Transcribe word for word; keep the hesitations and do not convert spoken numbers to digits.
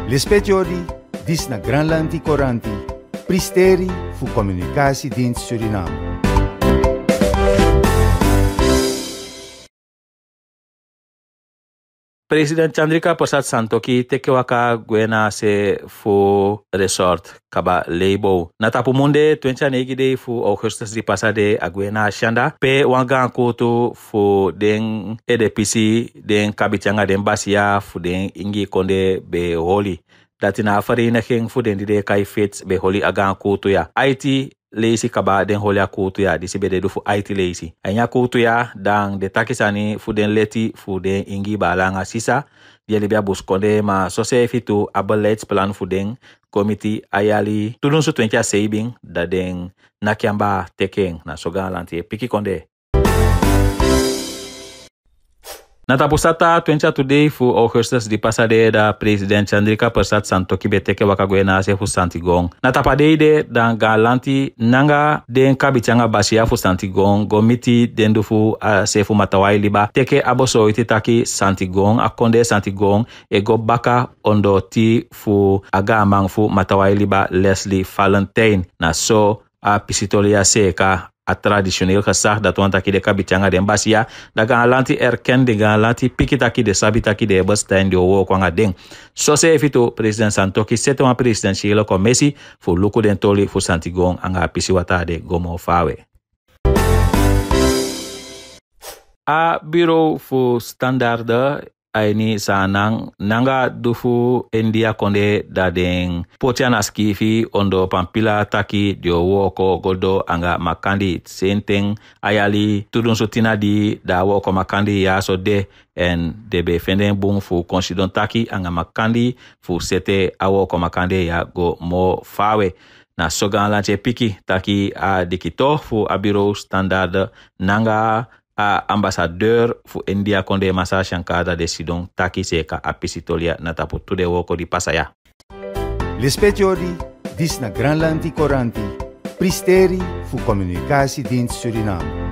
Lespetiori, dis na Granlanti Coranti, pristeri fu Communicatiedienst Suriname. President Chandrika Persat Santokhi teke waka gwena se fu resort kaba Leibo. Natapu munde twenty negide fu Augustus di pasade agwena shanda pe wanga koto fu den E D P C den kabitanga den basia fu den ingi konde be holi. Datina afari king fu den dide kai fits be holi agan koto ya. I T leisi kaba den holia kutu ya disi bede du fu I T leisi. Anya kutu ya dan de takisani fu den leti fu den ingi balanga sisa. Dia libya buskonde ma sose fitu abalets plan fu den komiti ayali tudun su twenty saving da den nakiamba tekeng na soga lanti piki konde. Natapusata twenty today fu Augustus di pasade da President Chandrika Persat Santokhi beteke wakagwena se fu Santigong. Natapadeide dan galanti nanga den kabitanga basia fu Santigong gomiti dendu fu uh, se fu matawai liba teke aboso iti taki Santigong akonde Santigong e go baka ondo ti fu aga amang fu matawai liba Leslie Valentine na so a pisitolia seka a traditioneel gezag dat want aki de kabitanga den basia da galanti erken de galanti pikitaki de sabitaki de bestein de wo kwanga ding so se evito president Santokhi seto ma presidentiële commissie fu luku den toli fu Santigong anga pisiwata de gomo fawe. A bureau fu standaarde aini sanang nanga dufu India konde da den potiana skifi ondo pampila taki dio woko godo anga makandi senteng ayali tudun sotina di da woko makandi ya so de en debe fenden bung fu konsidon taki anga makandi fu sete awoko makande ya go mo fawe na sogan lanche piki taki a dikito fu abiro standard nanga a ambassadeur fu India konde masa shankada de sidong taki seka apisitolia na tapu tude woko di pasaya. Lespetiori, dis na Granlanti Coranti, pristeri fu Communicatiedienst Suriname.